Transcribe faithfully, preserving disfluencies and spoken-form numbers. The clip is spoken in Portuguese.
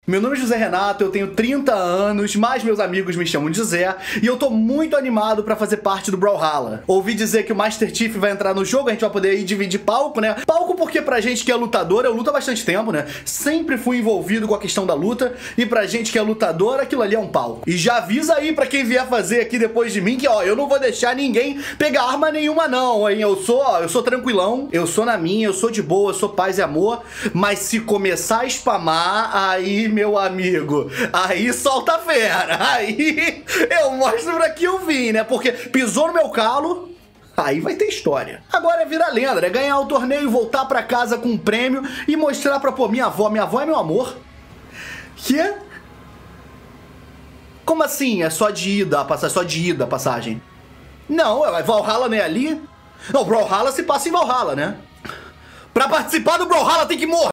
Meu nome é José Renato, eu tenho trinta anos, mas meus amigos me chamam de Zé, e eu tô muito animado pra fazer parte do Brawlhalla. Ouvi dizer que o Master Chief vai entrar no jogo, a gente vai poder aí dividir palco, né? Palco porque pra gente que é lutador, eu luto há bastante tempo, né? Sempre fui envolvido com a questão da luta, e pra gente que é lutador, aquilo ali é um palco. E já avisa aí pra quem vier fazer aqui depois de mim que, ó, eu não vou deixar ninguém pegar arma nenhuma não, hein? Eu sou, ó, eu sou tranquilão, eu sou na minha, eu sou de boa, eu sou paz e amor, mas se começar a spamar, aí... meu amigo, aí solta a fera, aí eu mostro pra que eu vim, né? Porque pisou no meu calo, aí vai ter história. Agora é virar lenda, é ganhar o torneio, voltar pra casa com um prêmio e mostrar pra, pô, minha avó, minha avó é meu amor. Que? Como assim? É só de ida, a passagem, só de ida a passagem? Não, é Valhalla, né, ali? Não, Brawlhalla se passa em Valhalla, né? Pra participar do Brawlhalla tem que morrer!